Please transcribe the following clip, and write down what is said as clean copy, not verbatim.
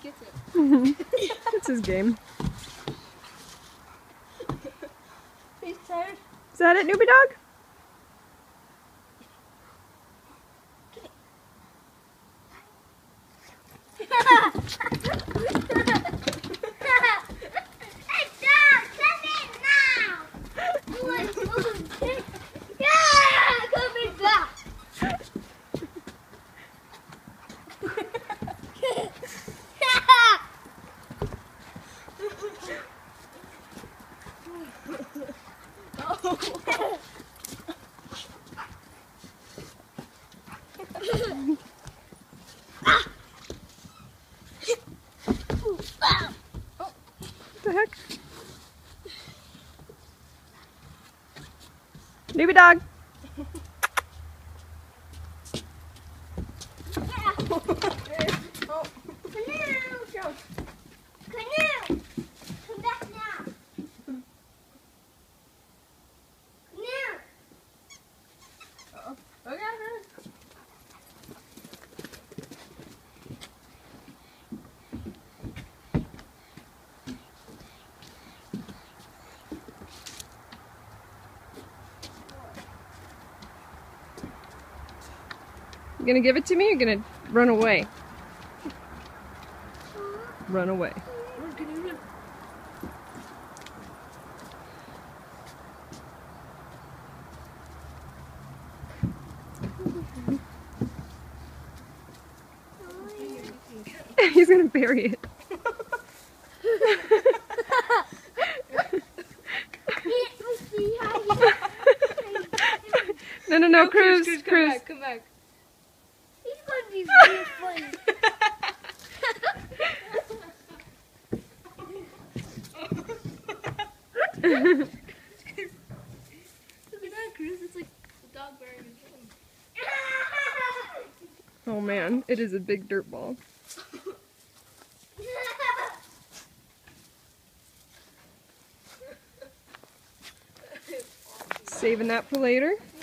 gets it. It's his game. He's tired. Is that it, Newbie Dog? What the heck? Newbie Dog! Kanu! Come back now! Kanu! Okay. You gonna give it to me or you gonna run away? Run away. He's gonna bury it. No, Cruz. Come back. He's gonna be really funny. Look at that, Cruz. It's like the dog burying his home. Oh man, it is a big dirt ball. Saving that for later.